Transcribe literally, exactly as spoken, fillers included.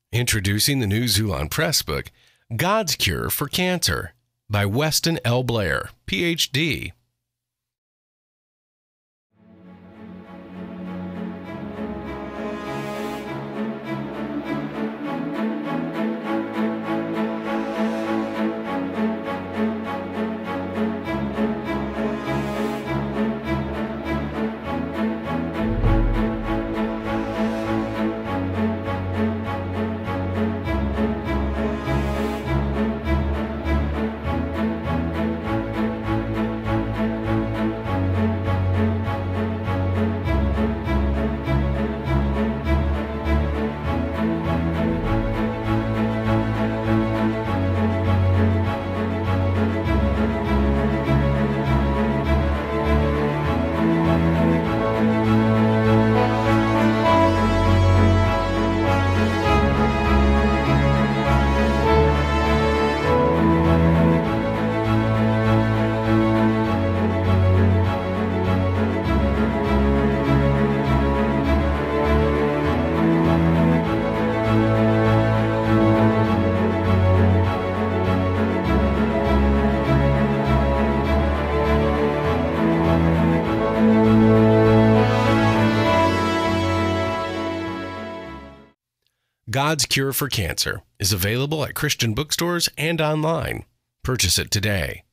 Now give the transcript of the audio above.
Introducing the new Xulon Press book, God's Cure for Cancer, by Weston L. Blair, P H D God's Cure for Cancer is available at Christian bookstores and online. Purchase it today.